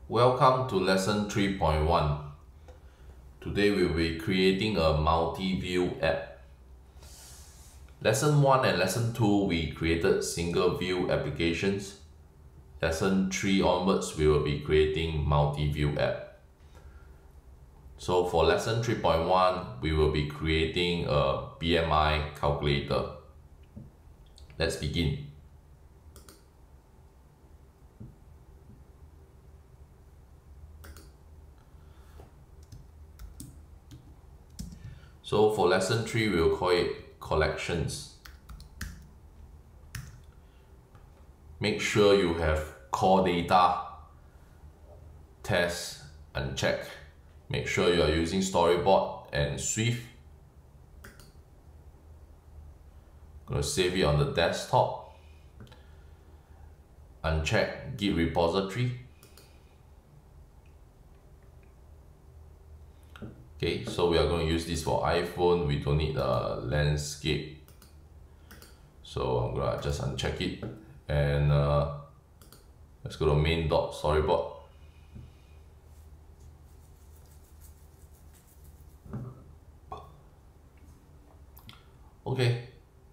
Welcome to lesson 3.1. Today we will be creating a multi-view app. Lesson 1 and lesson 2 we created single view applications. Lesson 3 onwards we will be creating multi-view app. So for lesson 3.1 we will be creating a BMI calculator. Let's begin. So for lesson 3, we'll call it collections. Make sure you have core data, test, and check. Make sure you are using Storyboard and Swift. I'm going to save it on the desktop. Uncheck Git repository. Okay, so we are going to use this for iPhone. We don't need a landscape. So I'm going to just uncheck it. And let's go to main.storyboard. Okay.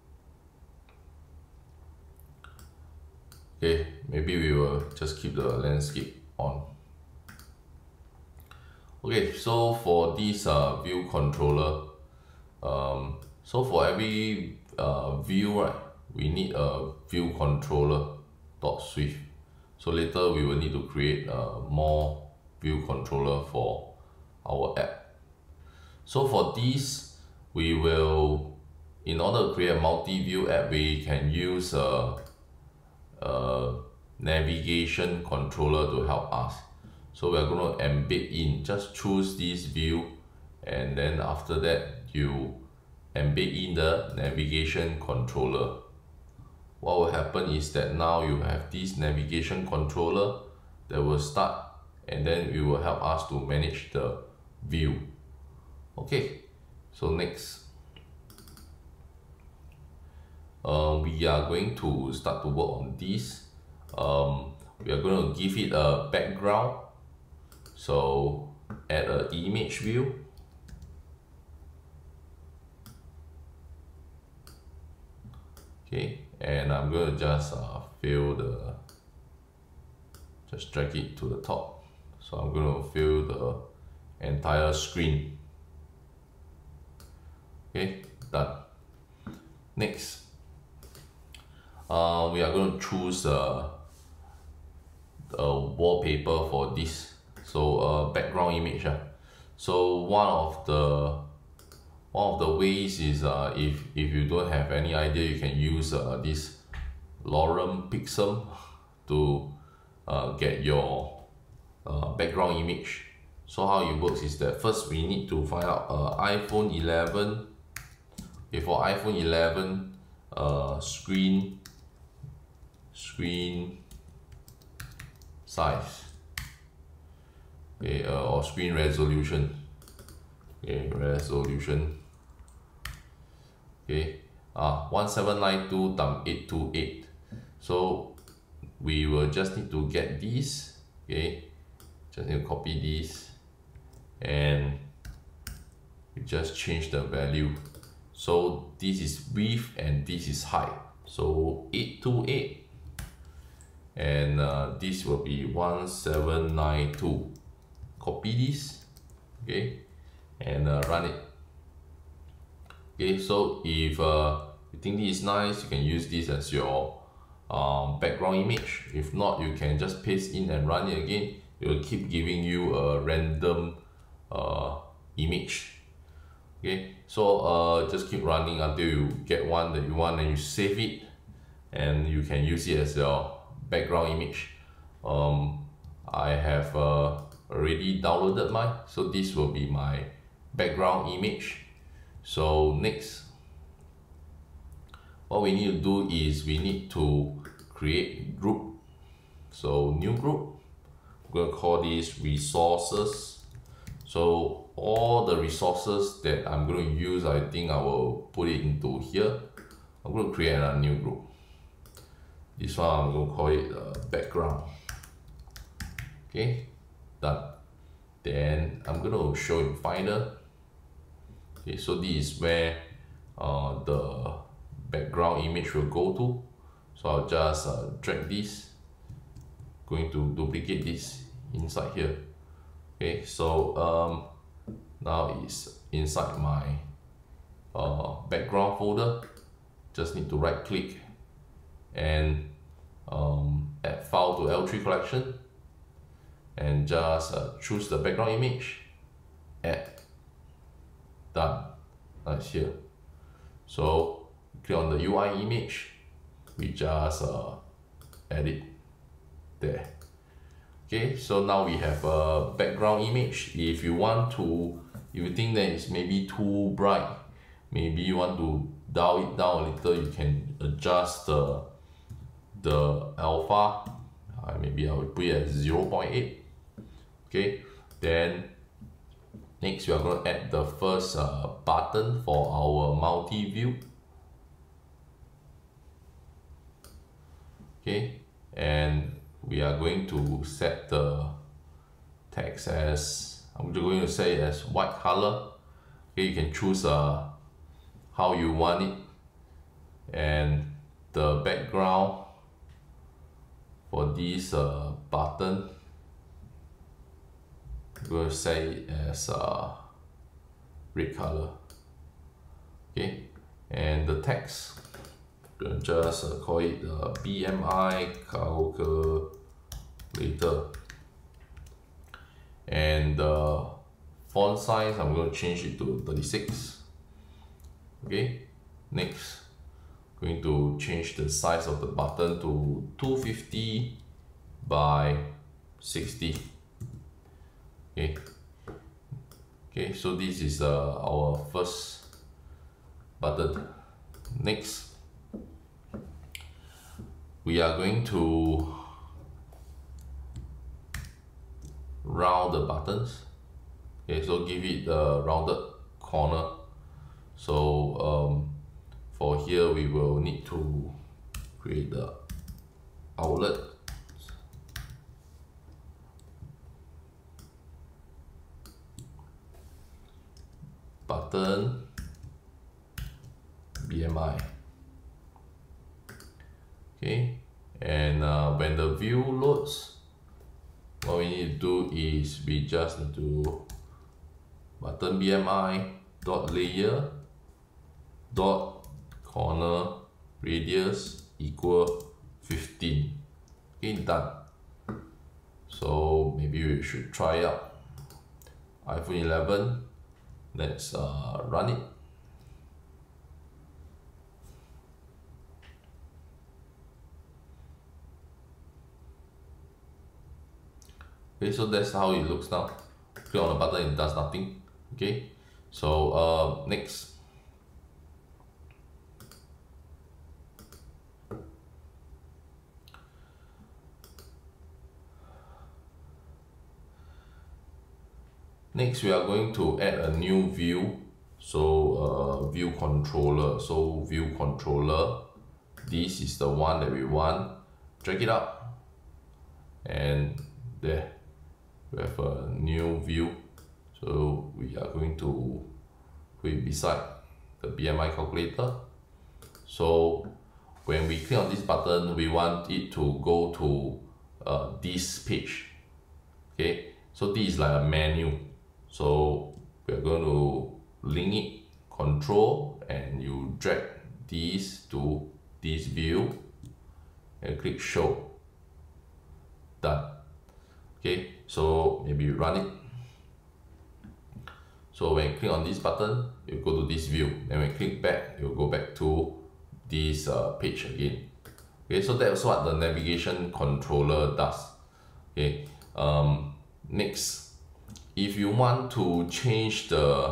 Okay, maybe we will just keep the landscape on. Okay, so for this view controller, so for every view, right, we need a view controller .swift. So later we will need to create more view controller for our app. So for this, we will, in order to create a multi-view app, we can use a navigation controller to help us. So we are going to embed in, just choose this view, and then after that you embed in the navigation controller. What will happen is that now you have this navigation controller that will start, and then it will help us to manage the view. Okay, so next, we are going to start to work on this. We are going to give it a background. So add an image view. Okay, and I'm going to just just drag it to the top. So I'm going to fill the entire screen. Okay, done. Next, we are going to choose a wallpaper for this. So background image. So one of the ways is if you don't have any idea, you can use this Lorem Pixum to get your background image. So how it works is that first we need to find out iPhone 11. Okay, for iPhone 11 screen size. Okay, or screen resolution. Okay, resolution. Okay, 1792x828. So we will just need to get this. Okay, just need to copy this, and we just change the value. So this is width and this is height. So 828, and this will be 1792. Copy this, okay, and run it. Okay, so if you think this is nice, you can use this as your background image. If not, you can just paste in and run it again. It will keep giving you a random image. Okay, so just keep running until you get one that you want, and you save it, and you can use it as your background image. I have already downloaded mine, so this will be my background image. So next, what we need to do is we need to create group. So new group, we're going to call this resources. So all the resources that I'm going to use, I think I will put it into here. I'm going to create a new group. This one I'm going to call it background. Okay, done. Then I'm going to show in Finder. Okay, so this is where the background image will go to. So I'll just drag this, going to duplicate this inside here. Okay, so now it's inside my background folder. Just need to right click and add file to L3 collection, and just choose the background image, add, done. That's here. So click on the UI image, we just add it there. Okay, so now we have a background image. If you want to, if you think that it's maybe too bright, maybe you want to dial it down a little, you can adjust the alpha. Maybe I will put it at 0.8. Okay, then next we are going to add the first button for our multi-view. Okay, and we are going to set the text as, I'm going to say as white color. Okay, you can choose how you want it, and the background for this button, I'm going to say it as red color. Okay, and the text, I'm going to just call it BMI calculator, and the font size, I'm going to change it to 36. Okay, next, going to change the size of the button to 250 by 60. Okay, so this is our first button. Next, we are going to round the buttons. Okay, so give it a rounded corner. So for here we will need to create the outlet. Button BMI. Okay, and when the view loads, what we need to do is we just need to button BMI dot layer dot corner radius equal 15. Okay, done. So maybe we should try out iPhone 11. Let's run it. Okay, so that's how it looks now. Click on the button, it does nothing. Okay, so next, we are going to add a new view. So view controller. So view controller, this is the one that we want. Drag it up, and there we have a new view. So we are going to put it beside the BMI calculator. So when we click on this button, we want it to go to this page. Okay, so this is like a menu. So we are going to link it, control, and you drag this to this view and click show. Done. Okay, so maybe you run it. So when you click on this button, you go to this view, and when you click back, you go back to this page again. Okay, so that's what the navigation controller does. Okay, next, if you want to change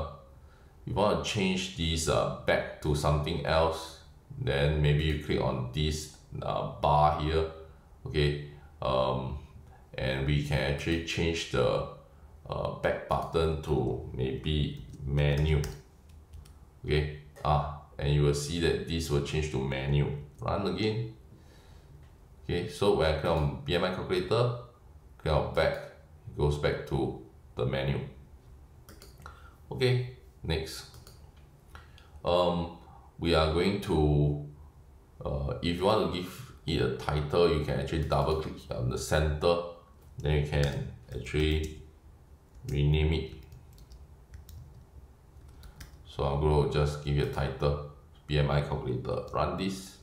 this back to something else, then maybe you click on this bar here. Okay, and we can actually change the back button to maybe menu. Okay, and you will see that this will change to menu. Run again. Okay, so when I click on BMI calculator, click on back, goes back to the menu. Okay, next. We are going to, if you want to give it a title, you can actually double click on the center, then you can actually rename it. So I'm going to just give it a title, BMI calculator. Run this.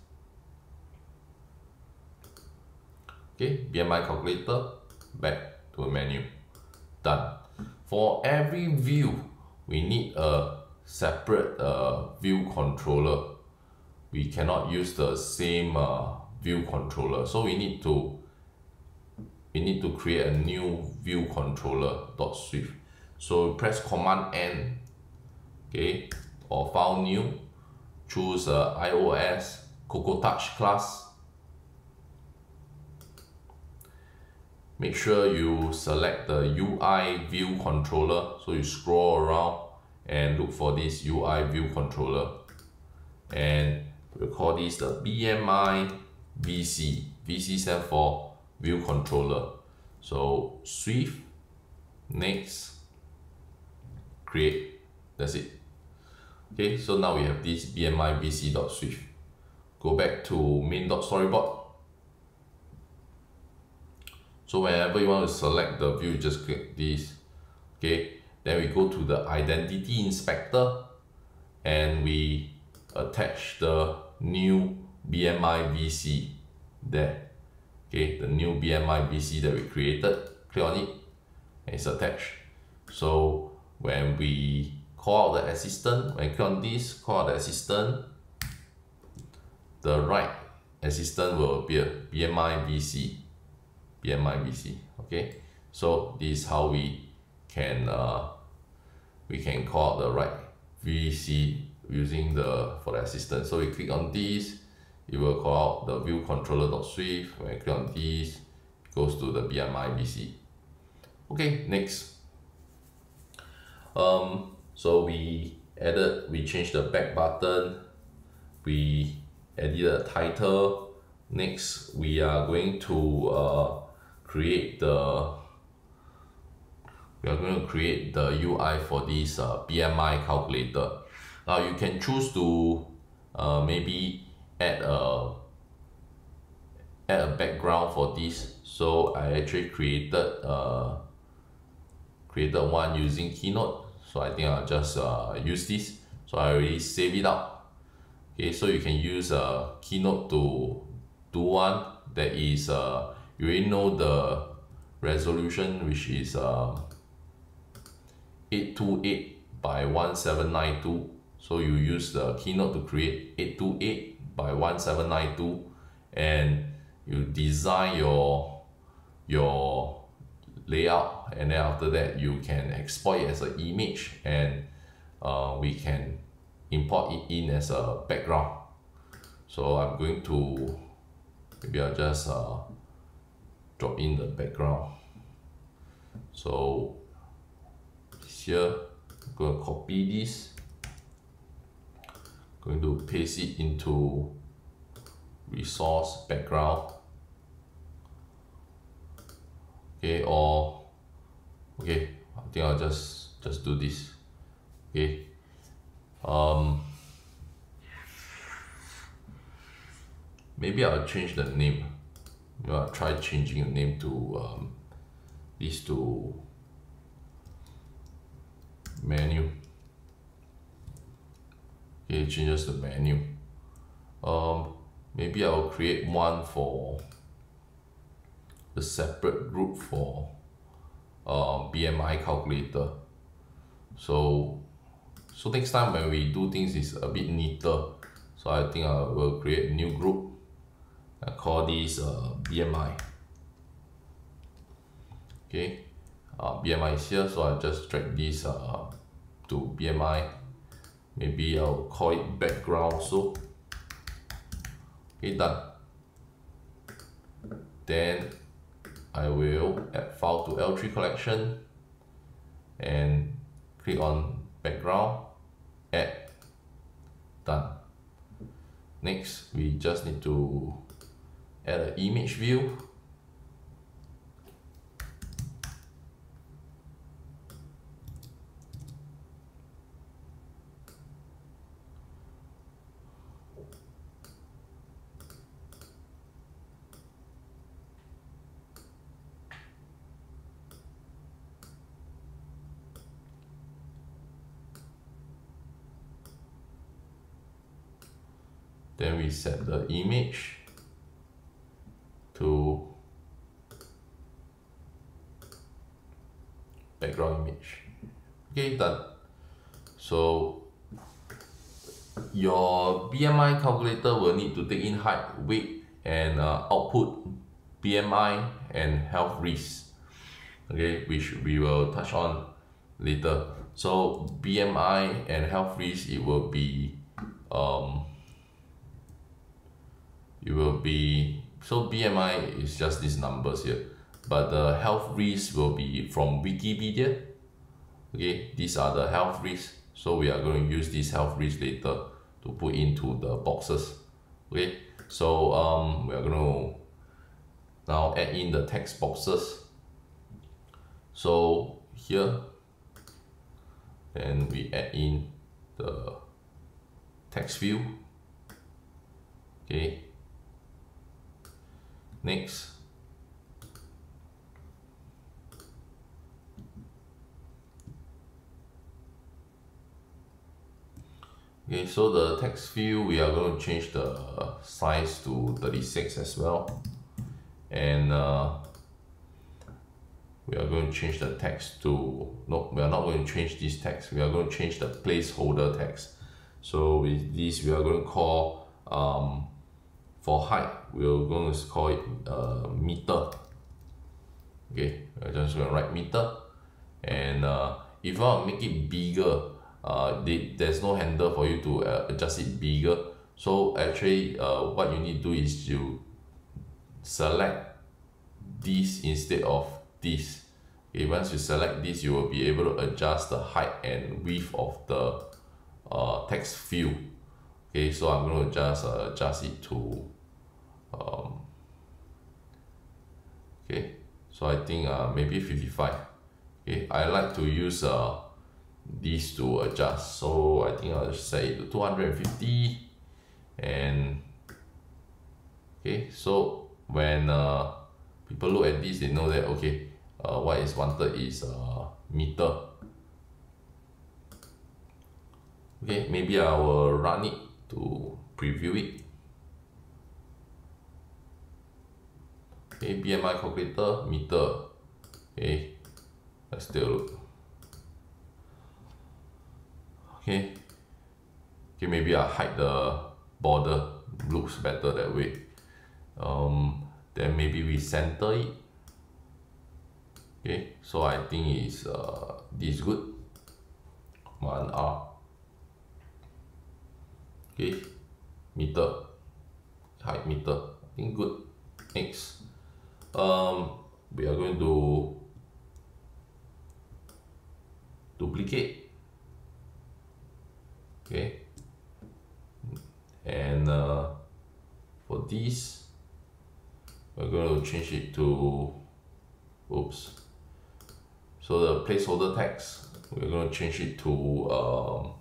Okay, BMI calculator, back to a menu. Done. For every view, we need a separate view controller. We cannot use the same view controller, so we need to create a new view controller .swift. So press Command N, okay, or File New, choose iOS CocoaTouch class. Make sure you select the UI view controller, so you scroll around and look for this UI view controller, and we'll call this the BMI VC. VC stands for view controller. So Swift, next, create. That's it. Okay, so now we have this BMI VC.swift. Go back to main.storyboard. So whenever you want to select the view, just click this. Okay, then we go to the identity inspector and we attach the new BMI VC there. Okay, the new BMI VC that we created, click on it and it's attached. So when we call out the assistant, when you click on this, call out the assistant, the right assistant will appear, BMI VC. BMI VC. Okay, so this is how we can call out the right VC using for the assistant. So we click on this, it will call out the view controller.swift. When I click on this, it goes to the BMI VC. Okay, next. So we changed the back button, we added a title. Next, we are going to create the UI for this BMI calculator. Now you can choose to maybe add a background for this. So I actually created one using Keynote. So I think I'll just use this. So I already save it up. Okay, so you can use Keynote to do one that is you already know the resolution, which is 828 by 1792. So you use the Keynote to create 828 by 1792, and you design your layout, and then after that you can export it as an image, and we can import it in as a background. So I'm going to, maybe I'll just drop in the background. So here, I'm going to copy this, going to paste it into resource background. Okay, or okay, I think I'll just do this. Okay, maybe I'll change the name. I'll try changing the name to this to menu. Okay, it changes the menu. Maybe I'll create one for a separate group for BMI calculator. So next time when we do things, is a bit neater. So I think I will create a new group. I call this BMI. Okay, BMI is here, so I just drag this to BMI. Maybe I'll call it background also. Okay, done. Then I will add file to L3 collection and click on background, add, done. Next, we just need to add an image view. then we set the image to background image. Okay, done. So your BMI calculator will need to take in height, weight, and output, BMI, and health risk. Okay, which we will touch on later. So BMI and health risk, it will be so BMI is just these numbers here, but the health risk will be from Wikipedia. Okay, these are the health risks, so we are going to use this health risk later to put into the boxes. Okay, so we are going to now add in the text boxes. So here, then we add in the text field. Okay, next, okay, so the text field, we are going to change the size to 36 as well, and we are going to change the text to, no, we are not going to change this text, we are going to change the placeholder text. So with this, we are going to call, for height, we are going to call it meter. Okay, we're just going to write meter, and if you want to make it bigger, there's no handle for you to adjust it bigger. So actually, what you need to do is you select this instead of this. Okay, once you select this, you will be able to adjust the height and width of the text field. Okay, so I'm going to just adjust it to okay, so I think maybe 55. Okay, I like to use these to adjust, so I think I'll set it to 250. And okay, so when people look at this, they know that okay, what is wanted is meter. Okay, maybe I will run it to preview it. Okay, BMI calculator, meter. Okay, let's take a look. Okay, maybe I'll hide the border, looks better that way. Then maybe we center it. Okay, so I think it's this good. Command R. Okay, meter, height meter, I think good. Next, we are going to duplicate. Okay, and for this, we're going to change it to, oops, so the placeholder text, we're going to change it to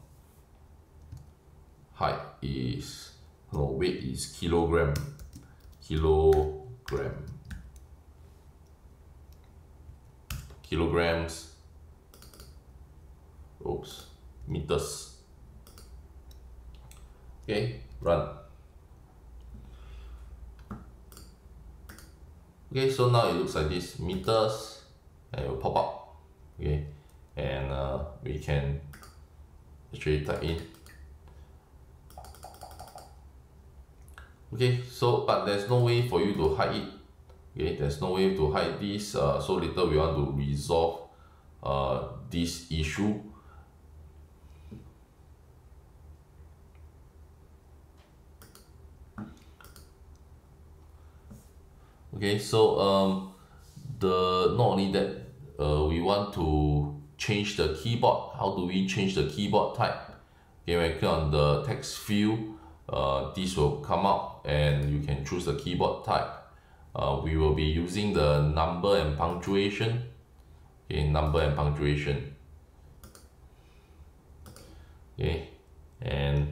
height is, no, weight is kilogram, kilograms, oops, meters. Okay, run. Okay, so now it looks like this, meters, and it will pop up. Okay, and we can actually type in. Okay, so but there's no way for you to hide it. Okay, there's no way to hide this. So later we want to resolve this issue. Okay, so not only that, we want to change the keyboard. How do we change the keyboard type? Okay, when I click on the text field, this will come up and you can choose the keyboard type. We will be using the number and punctuation. Okay, number and punctuation. Okay, and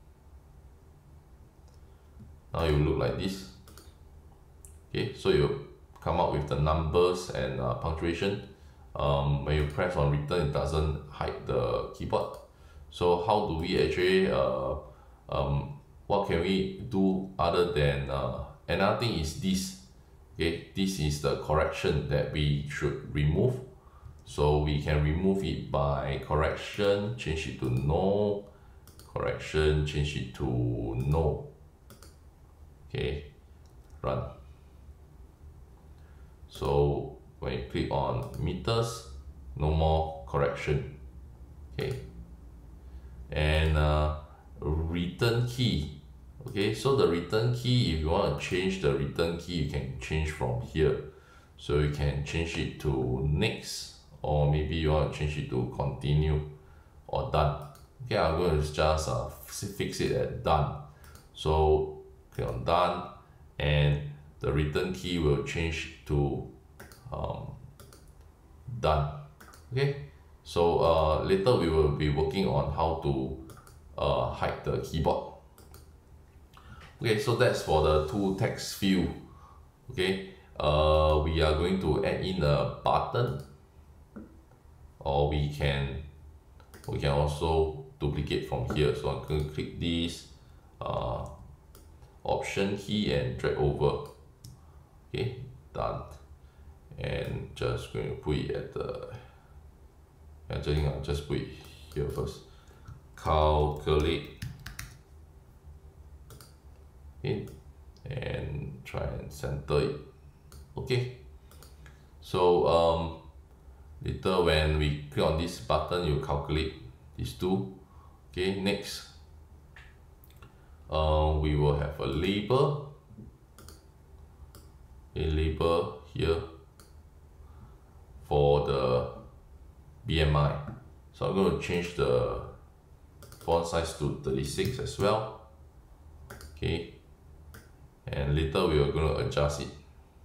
now you look like this. Okay, so you come up with the numbers and punctuation. When you press on return, it doesn't hide the keyboard. So how do we actually what can we do other than another thing is this. Okay, this is the correction that we should remove. So we can remove it by correction, change it to no, correction, change it to no. Okay, run. So when you click on meters, no more correction. Okay, and return key. Okay, so the return key, if you want to change the return key, you can change from here. So you can change it to next, or maybe you want to change it to continue or done. Okay, I'm going to just fix it at done. So click on done, and the return key will change to done. Okay, so later we will be working on how to hide the keyboard. Okay, so that's for the two text field. Okay, we are going to add in a button, or we can also duplicate from here. So I'm going to click this option key and drag over. Okay, done. And just going to put it at the, I'll just put it here first. Calculate. Okay, and try and center it. Okay, so later when we click on this button, you calculate these two. Okay, next we will have a label, here for the BMI. So I'm going to change the font size to 36 as well. Okay, and later we are going to adjust it.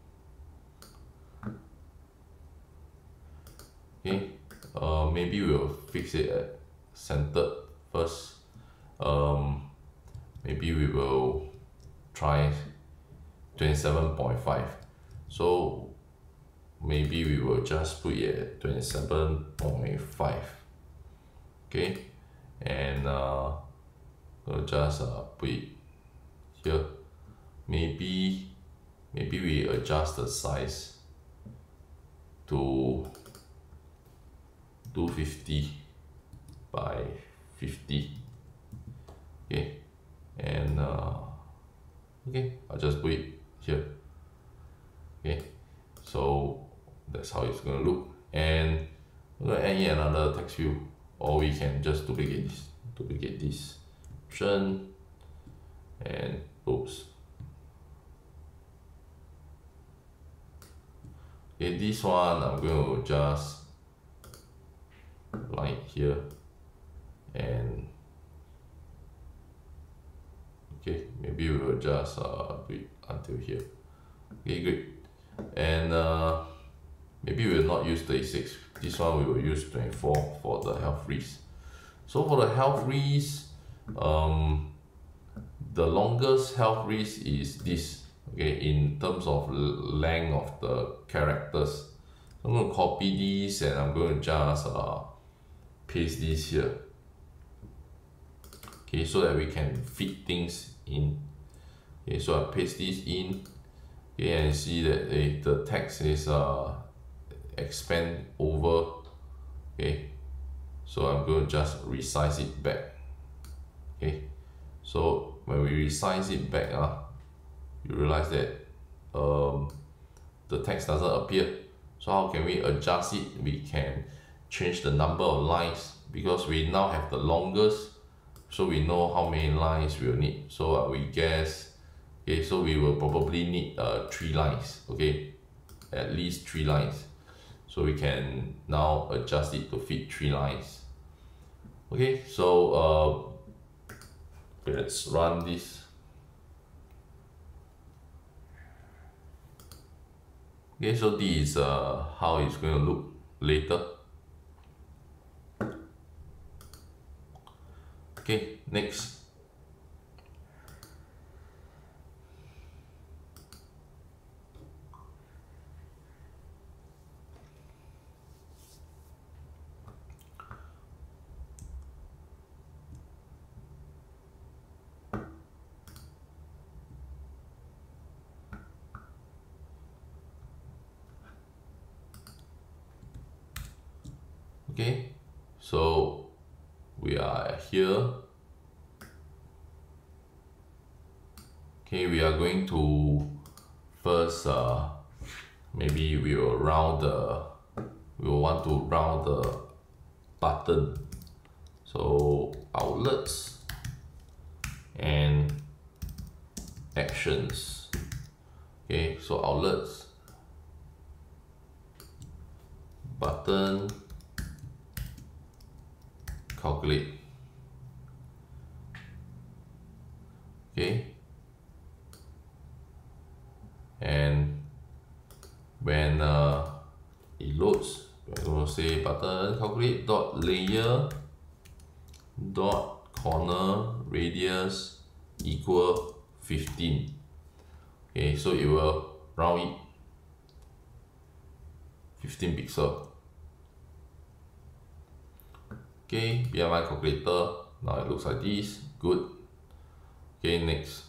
Okay, maybe we'll fix it at centered first. Maybe we will try 27.5. So maybe we will just put it at 27.5. Okay, and we'll just put it here. Maybe we adjust the size to 250 by 50. Okay, and okay, I'll just put it here. Okay, so that's how it's gonna look, and we're gonna add in another text field, or we can just duplicate this option and oops. Okay, this one I'm going to just line here, and okay, maybe we will just do it until here. Okay, great. And maybe we will not use 36. This one we will use 24 for the health risk. So for the health risk, the longest health risk is this. Okay, in terms of length of the characters. So I'm going to copy this, and I'm going to just paste this here. Okay, so that we can fit things in. Okay, so I paste this in. Okay, and see that the text is expand over. Okay, so I'm going to just resize it back. Okay, so when we resize it back, you realize that the text doesn't appear. So how can we adjust it? We can change the number of lines, because we now have the longest, so we know how many lines we'll need. So we guess, okay, so we will probably need 3 lines. Okay, at least 3 lines. So we can now adjust it to fit 3 lines. Okay, so let's run this. Okay, so this is how it's going to look later. Okay, next. Okay, so we are here. Okay, we are going to first maybe we will want to round the button. So outlets and actions. Okay, so outlets, button, calculate. Okay, and when it loads, we're going to say button calculate dot layer dot corner radius equal 15. Okay, so it will round it 15 pixel. Okay, BMI calculator, now it looks like this. Good. Okay, next.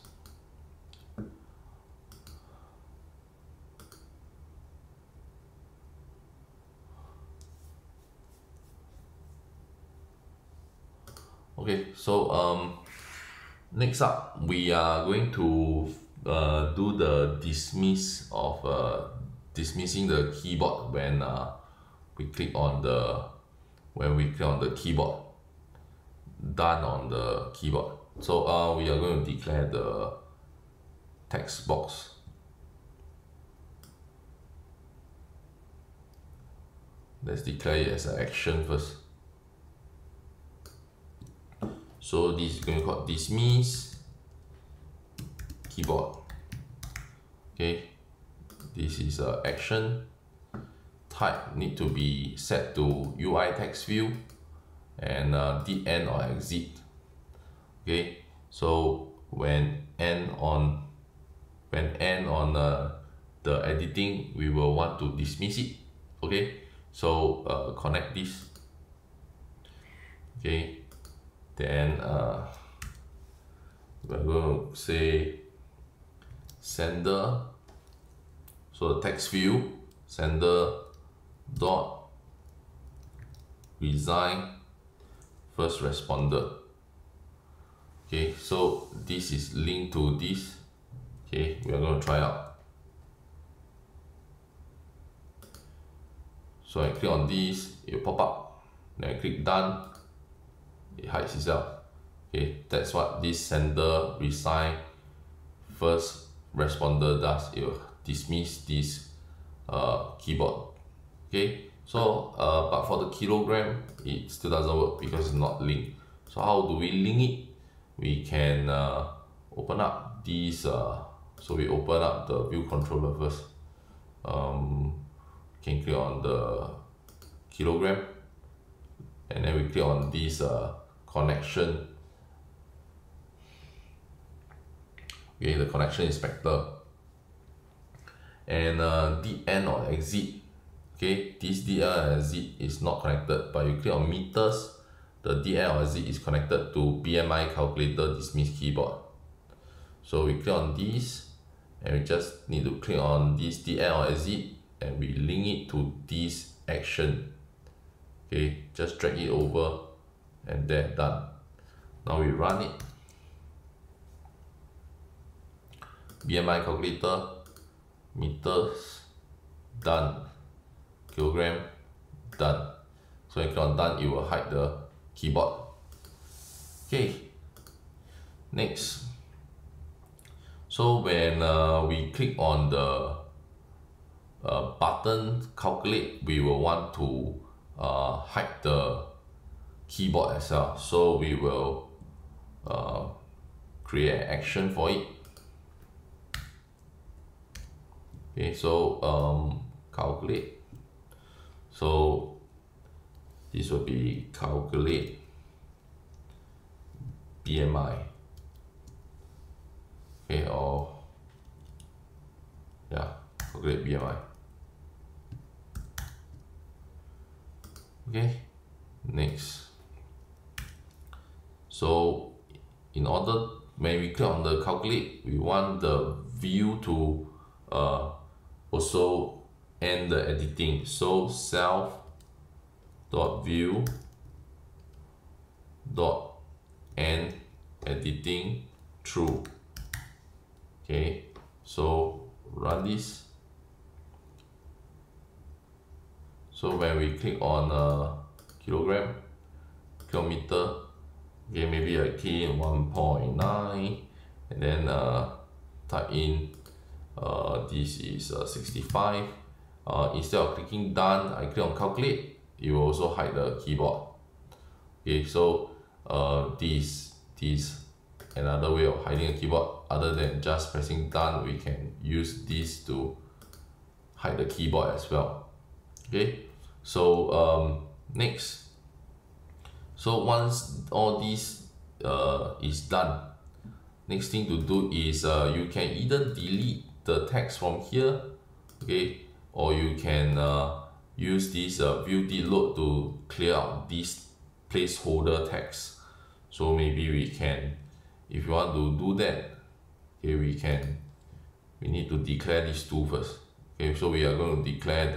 Okay, so next up we are going to do the dismiss of dismissing the keyboard when we click on the keyboard. Done on the keyboard. So we are going to declare the text box. Let's declare it as an action first. So this is going to be called dismiss keyboard. Okay, this is an action. Type need to be set to UI text view and did end or exit. Okay, so when end on the editing, we will want to dismiss it. Okay, so connect this. Okay, then we're going to say sender. So the text view sender dot resign first responder. Okay, so this is linked to this. Okay, we are going to try out. So I click on this, it will pop up. Then I click done, it hides itself. Okay, that's what this sender resign first responder does. It will dismiss this keyboard. Okay, so but for the kilogram, it still doesn't work because it's not linked. So how do we link it? We can open up these. So we open up the view controller first. Can click on the kilogram, and then we click on this connection. Okay, the connection inspector, and the end or exit. Okay, this DL or exit is not connected, but you click on meters, the DL or exit is connected to BMI calculator dismiss keyboard. So we click on this, and we just need to click on this DL or exit, and we link it to this action. Okay, just drag it over, and there, done. Now we run it. BMI calculator, meters, done. Kilogram, done. So when you click on done, it will hide the keyboard. Okay, next. So when we click on the button calculate, we will want to hide the keyboard as well. So we will create an action for it. Okay, so calculate. So this will be calculate BMI. Okay, or yeah, calculate BMI. Okay, next. So in order, when we click on the calculate, we want the view to also end the editing. So self dot view dot end editing true. Okay, so run this. So when we click on kilogram, kilometer, okay, maybe I key in 1.9 and then type in this is 65. Instead of clicking done, I click on calculate. It will also hide the keyboard. Okay, so this another way of hiding a keyboard. Other than just pressing done, we can use this to hide the keyboard as well. Okay, so next, so once all this is done, next thing to do is you can either delete the text from here, okay, or you can use this view did load to clear out this placeholder text. So maybe we can, if you want to do that, okay, we need to declare these two first. Okay, so we are going to declare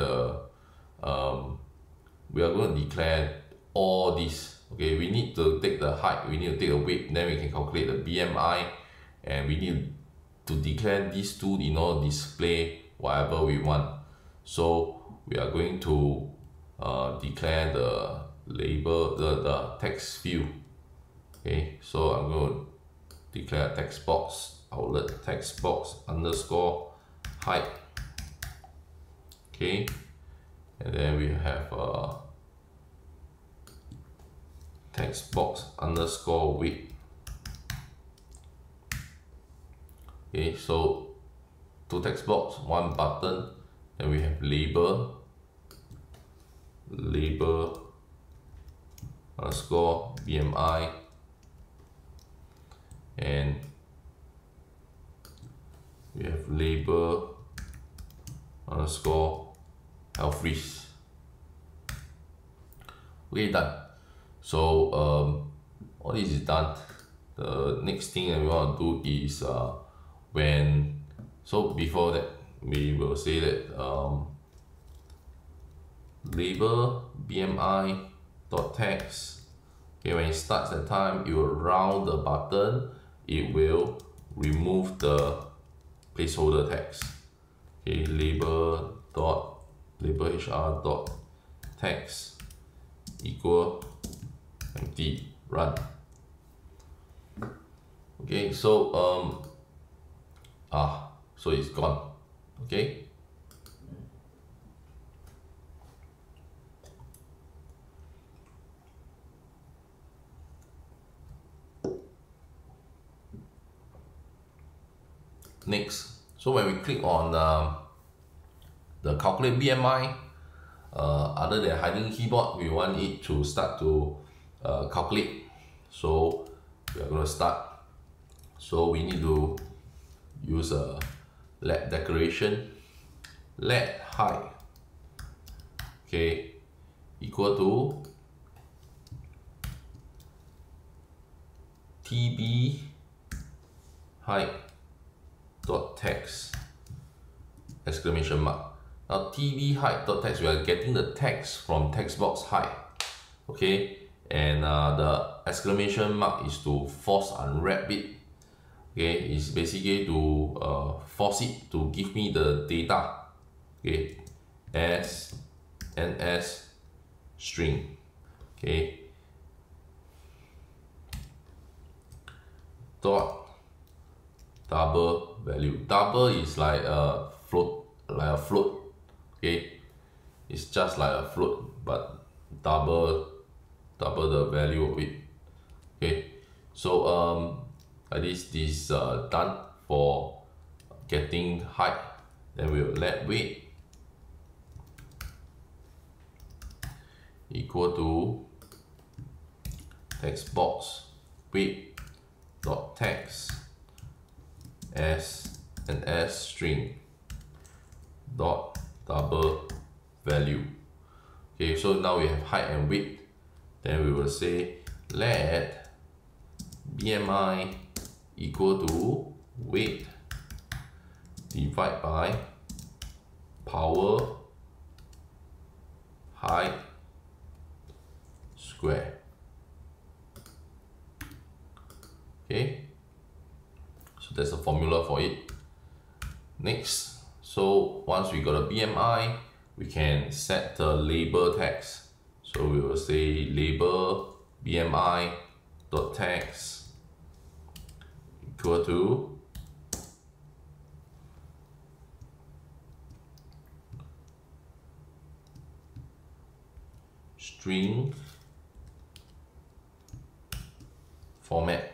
all this. Okay, we need to take the height, we need to take the weight, then we can calculate the BMI, and we need to declare these two in order to display whatever we want. So we are going to declare the label, the text field. Okay, so I'm going to declare text box outlet text box underscore height. Okay, and then we have text box underscore weight. Okay, so two text box, one button, then we have label underscore BMI, and we have label underscore health risk. Okay, done. So all this is done. The next thing that we want to do is so before that we will say that label BMI dot text. Okay, when it starts the time, it will round the button, it will remove the placeholder text. Okay, label hr dot text equal empty, run. Okay, so so it's gone. Okay, next, so when we click on the calculate BMI, other than hiding keyboard, we want it to start to calculate. So we are going to start. So we need to use a let declaration, let height, okay, equal to TB height dot text exclamation mark. Now TB height dot text, we are getting the text from text box height, okay, and the exclamation mark is to force unwrap it. Okay, it's basically to force it to give me the data. Okay, as ns string. Okay, dot double value. Double is like a float, Okay, it's just like a float, but double the value of it. Okay, so this is done for getting height. Then we'll let weight equal to text box weight dot text as an s string dot double value. Okay, so now we have height and weight. Then we will say let BMI equal to weight divided by power height square. Okay, so that's the formula for it. Next, so once we got a BMI, we can set the label text. So we will say label BMI dot text equal to string format.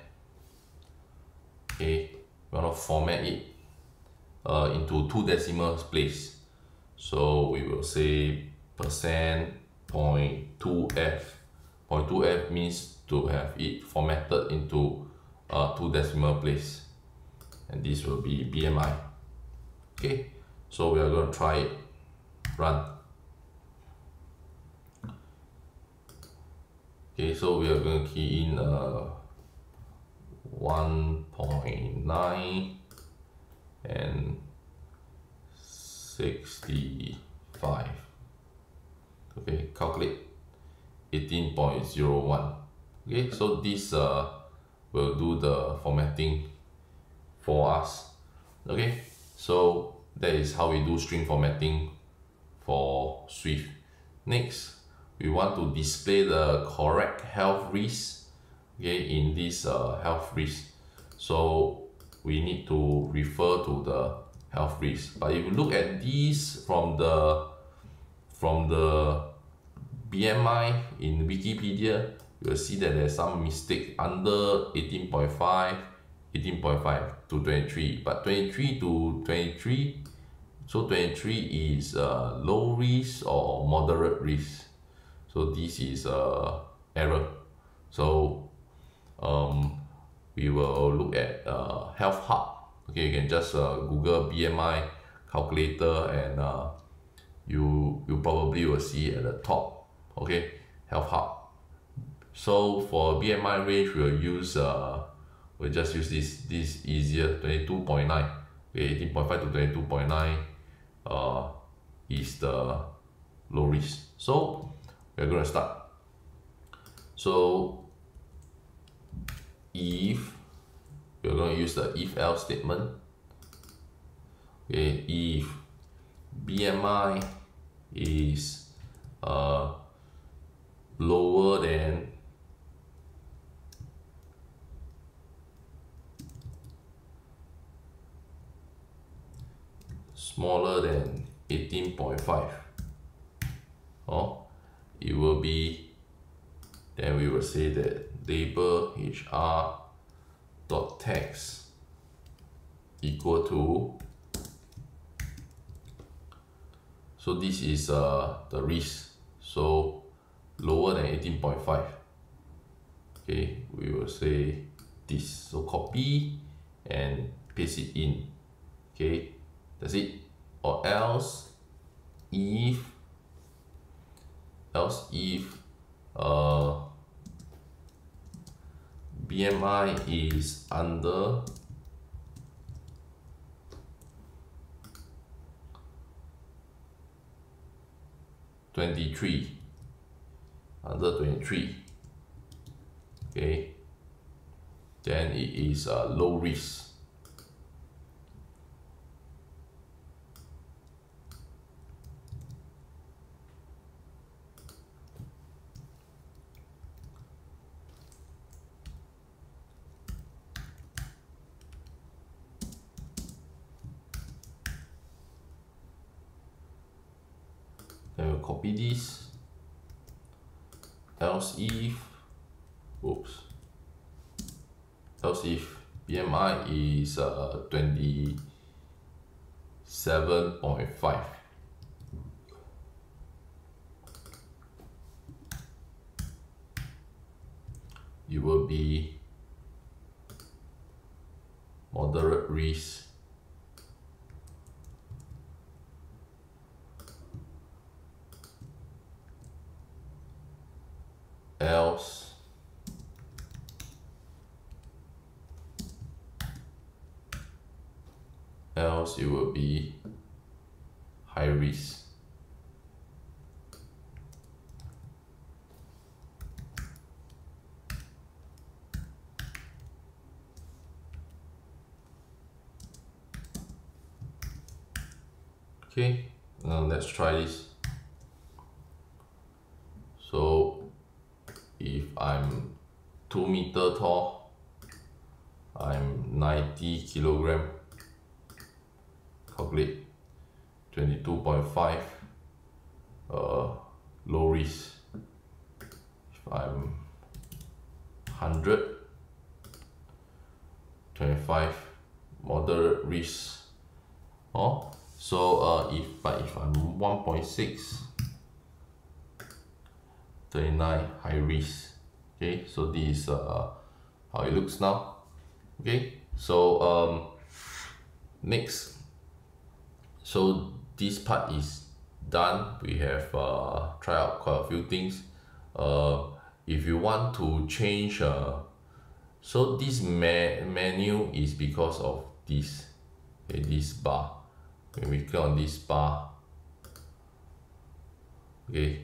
Okay, we want to format it into 2 decimal place. So we will say %.2f. 0.2f means to have it formatted into 2 decimal place, and this will be BMI. Okay, so we are going to try it. Run. Okay, so we are going to key in 1.9 and 65. Okay, calculate 18.01. Okay, so this will do the formatting for us. Okay, so that is how we do string formatting for Swift. Next, we want to display the correct health risk, okay, in this health risk. So we need to refer to the health risk. But if you look at these from the BMI in Wikipedia, you will see that there's some mistake under 18.5, 18.5 to 23, but 23 to 23. So 23 is low risk or moderate risk. So this is error. So we will look at Health Hub. Okay, you can just Google BMI calculator, and you probably will see at the top. Okay, Health Hub. So for BMI range, we'll just use this. This is easier. 22.9. Okay, 18.5 to 22.9 is the low risk. So we're going to start. So if we're going to use the if else statement. Okay, if BMI is lower than smaller than 18.5, it will be, then we will say that label HR dot text equal to, so this is the risk, so lower than 18.5. okay, we will say this, so copy and paste it in. Okay, that's it. Or else if BMI is under 23, okay, then it is low risk. Then we'll copy this. Else if BMI is 27.5, it will be moderate risk. Else it will be high risk. Okay, now let's try this. So if I'm 2 meter tall, I'm 90 kilogram, calculate 22.5, low risk. If I'm 100, 25, moderate risk. So if I'm 1.6, 39, high risk. Okay, so this is how it looks now. Okay, so next, so this part is done. We have tried out quite a few things. If you want to change, so this menu is because of this, okay, this bar. When we click on this bar, okay,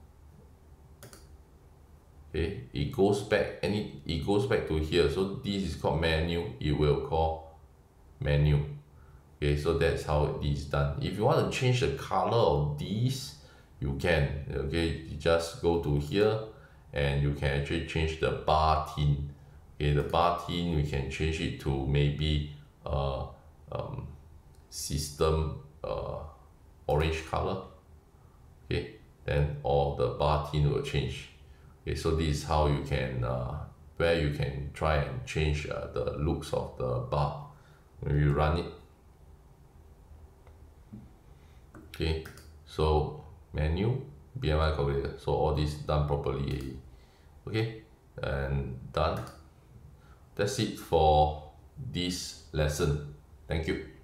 it goes back it goes back to here. So this is called menu, it will call menu. Okay, so that's how it is done. If you want to change the color of these, you can. Okay, you just go to here and you can actually change the bar theme. Okay, the bar theme we can change it to maybe system orange color. Okay, then all the bar theme will change. Okay, so this is how you can where you can try and change the looks of the bar when you run it. Okay, so menu, BMI calculator, so all this done properly. Okay, and done. That's it for this lesson. Thank you.